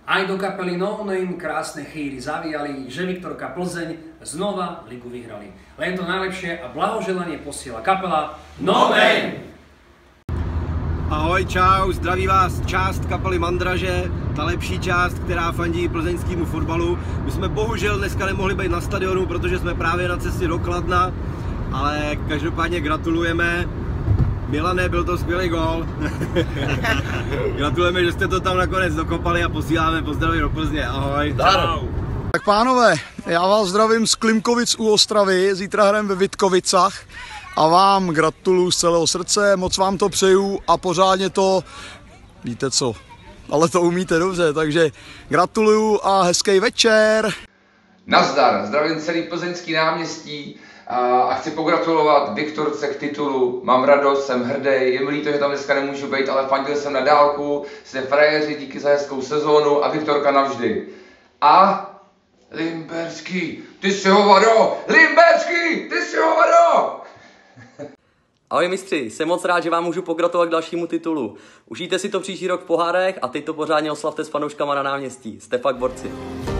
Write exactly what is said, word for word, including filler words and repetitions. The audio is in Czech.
Aj do kapely No Name krásne chýry zavíjali, že Viktorka Plzeň znova ligu vyhrali. Len to najlepšie a blahoželanie posiela kapela No Name. Ahoj, čau, zdraví vás část kapely Mandraže, ta lepší část, která fandí plzeňskému fotbalu. My jsme bohužel dneska nemohli být na stadionu, protože jsme právě na cestě do Kladna, ale každopádně gratulujeme. Milane, byl to skvělý gól. Gratulujeme, že jste to tam nakonec dokopali a posíláme pozdravy do Plzně. Ahoj. Čau. Tak pánové, já vás zdravím z Klimkovic u Ostravy, zítra hrajeme ve Vitkovicách a vám gratuluju z celého srdce, moc vám to přeju a pořádně to, víte co, ale to umíte dobře, takže gratuluju a hezký večer. Nazdar, zdravím celý plzeňský náměstí a chci pogratulovat Viktorce k titulu. Mám radost, jsem hrdý, je mi líto, že tam dneska nemůžu být, ale fandil jsem na dálku, jste frajeři, díky za hezkou sezónu a Viktorka navždy. A Limberský, ty jsi hovado! Limberský, ty jsi hovado! Ahoj mistři, jsem moc rád, že vám můžu pogratulovat k dalšímu titulu. Užijte si to příští rok v pohárech a teď to pořádně oslavte s fanouškama na náměstí. Jste fakt borci.